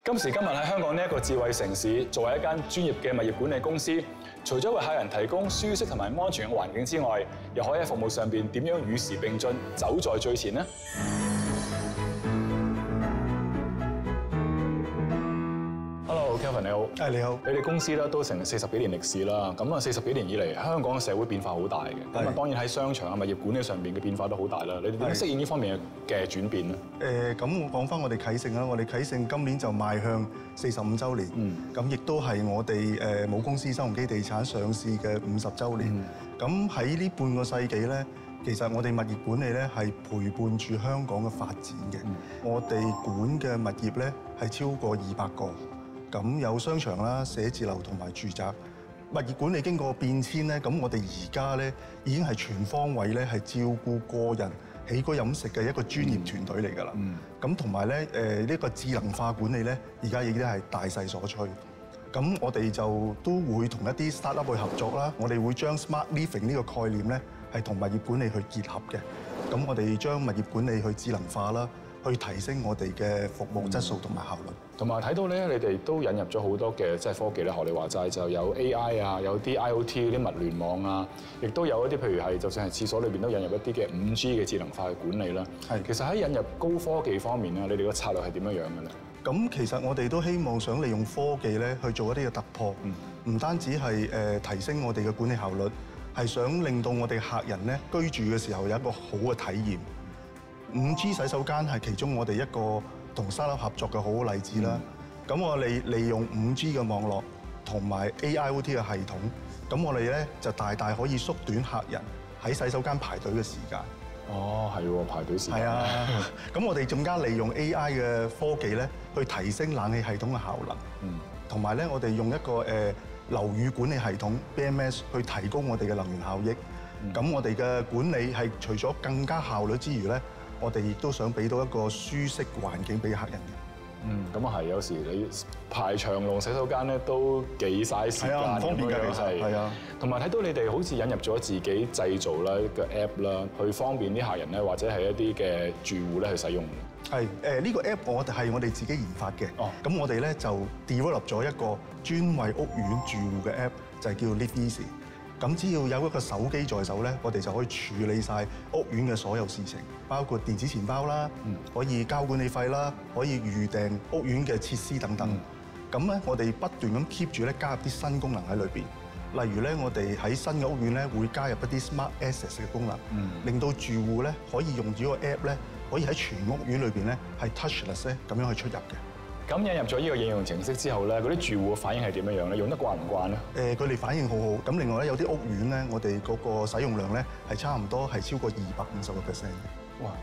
今時今日喺香港呢一個智慧城市，作為一間專業嘅物業管理公司，除咗為客人提供舒適同埋安全嘅環境之外，又可以喺服務上邊點樣與時並進，走在最前呢？Hello，Kelvin 你好。 你好。 你哋公司咧都成40幾年歷史啦，咁啊40幾年以嚟，香港嘅社會變化好大嘅，咁啊當然喺商場啊物業管理上邊嘅變化都好大啦。你哋點樣適應呢方面嘅轉變咧？ 咁我講翻我哋啟盛啦，我哋啟盛今年就邁向45週年，咁亦都係我哋母公司新鴻基地產上市嘅50週年。咁喺呢半個世紀咧，其實我哋物業管理咧係陪伴住香港嘅發展嘅。我哋管嘅物業咧係超過200個。咁有商場啦、寫字樓同埋住宅，物業管理經過變遷咧，咁我哋而家咧已經係全方位咧係照顧個人起居飲食嘅一個專業團隊嚟㗎啦。咁同埋咧呢個智能化管理咧，而家已經係大勢所趨。咁我哋就都會同一啲 startup 去合作啦，我哋會將 smart living 呢個概念咧係同物業管理去結合嘅。咁我哋將物業管理去智能化啦，去提升我哋嘅服務質素同埋效率。同埋睇到咧，你哋都引入咗好多嘅即係科技咧，學你話齋就有 AI 啊，有啲 IoT 嗰啲物聯網啊，亦都有一啲譬如係就算係廁所裏邊都引入一啲嘅5G 嘅智能化嘅管理啦。其實喺引入高科技方面咧，你哋個策略係點樣樣嘅咧？ 咁其實我哋都希望想利用科技咧去做一啲嘅突破，唔單止係提升我哋嘅管理效率，係想令到我哋客人咧居住嘅時候有一個好嘅體驗。5G 洗手間係其中我哋一個同 startup 合作嘅好好例子啦。咁我哋利用5G 嘅網絡同埋 AIoT 嘅系統，咁我哋咧就大大可以縮短客人喺洗手間排隊嘅時間。 哦，係喎，排隊時間。 係啊，咁我哋仲加利用 AI 嘅科技咧，去提升冷氣系統嘅效能。同埋咧，我哋用一個樓宇管理系統 BMS 去提高我哋嘅能源效益。咁我哋嘅管理係除咗更加效率之餘咧，我哋亦都想俾到一個舒適環境俾客人嘅。 咁啊係，有時你排長龍洗手間咧都幾嘥時間， 唔方便㗎，其實係啊。 同埋睇到你哋好似引入咗自己製造啦個 app 啦，去方便啲客人咧，或者係一啲嘅住戶咧去使用。 係呢個 app 我哋自己研發嘅。咁我哋咧就 develop 咗一個專為屋苑住戶嘅 app，就係叫 Live Easy。咁只要有一個手機在手咧，我哋就可以處理晒屋苑嘅所有事情，包括電子錢包啦，可以交管理費啦，可以預訂屋苑嘅設施等等。咁咧，我哋不斷咁 keep 住咧加入啲新功能喺裏邊。例如咧，我哋喺新嘅屋苑咧會加入一啲 Smart Access 嘅功能，令到住戶咧可以用住個 app 咧，可以喺全屋苑裏邊咧係 touchless 咧咁樣去出入嘅。咁引入咗呢個應用程式之後咧，嗰啲住戶嘅反應係點樣樣咧？用得慣唔慣咧？ 佢哋反應好好。咁另外咧，有啲屋苑咧，我哋嗰個使用量咧係差唔多係超過250%嘅。 哇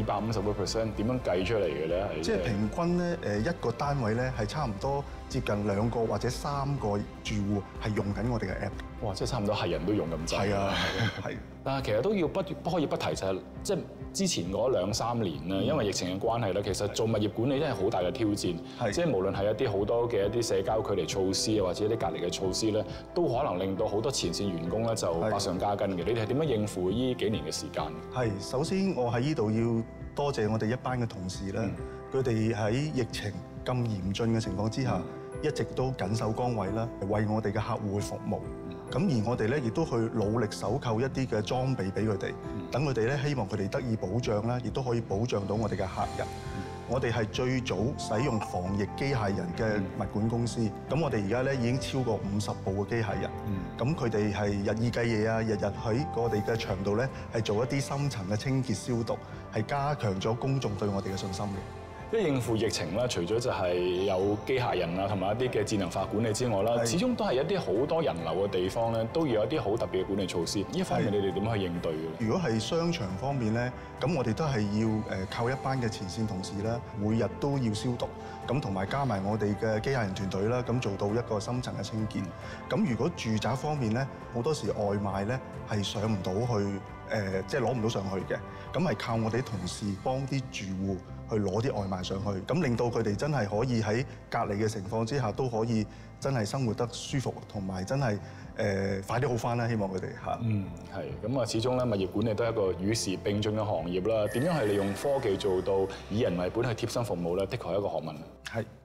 ！250%點樣計出嚟嘅咧？ 即係平均咧，一個單位咧係差唔多接近2個或者3個住戶係用緊我哋嘅 app。 哇！即係差唔多係人都用咁滯。 係啊，係。 但係其實都要不可以不提就係即係之前嗰2-3年啦，因為疫情嘅關係咧，其實做物業管理真係好大嘅挑戰。即係無論係一啲好多嘅一啲社交距離措施啊，或者一啲隔離嘅措施咧，都可能令到好多前線員工咧就百上加斤嘅。你哋係點樣應付呢幾年嘅時間？ 係，首先我喺呢度要多謝我哋一班嘅同事啦，佢哋喺疫情咁嚴峻嘅情況之下，一直都緊守崗位啦，為我哋嘅客戶去服務。咁而我哋咧亦都去努力搜購一啲嘅裝備俾佢哋，等佢哋咧希望佢哋得以保障啦，亦都可以保障到我哋嘅客人。我哋係最早使用防疫機械人嘅物管公司，咁我哋而家咧已經超過50部嘅機械人。咁佢哋係日以繼夜啊，日日喺我哋嘅場度咧係做一啲深層嘅清潔消毒，係加強咗公眾對我哋嘅信心嘅。 即係應付疫情啦，除咗就係有機械人啊，同埋一啲嘅智能化管理之外啦，始終都係一啲好多人流嘅地方咧，都要有一啲好特別嘅管理措施。呢一方面你哋點去應對嘅？如果係商場方面咧，咁我哋都係要靠一班嘅前線同事啦，每日都要消毒，咁同埋加埋我哋嘅機械人團隊啦，咁做到一個深層嘅清潔。咁如果住宅方面咧，好多時外賣咧係上唔到去。即係攞唔到上去嘅，咁係靠我哋啲同事幫啲住戶去攞啲外賣上去，咁令到佢哋真係可以喺隔離嘅情況之下都可以真係生活得舒服，同埋真係快啲好返啦！希望佢哋嚇。係咁啊，始終咧物業管理都係一個與時並進嘅行業啦。點樣係利用科技做到以人為本去貼身服務咧？的確係一個學問。係。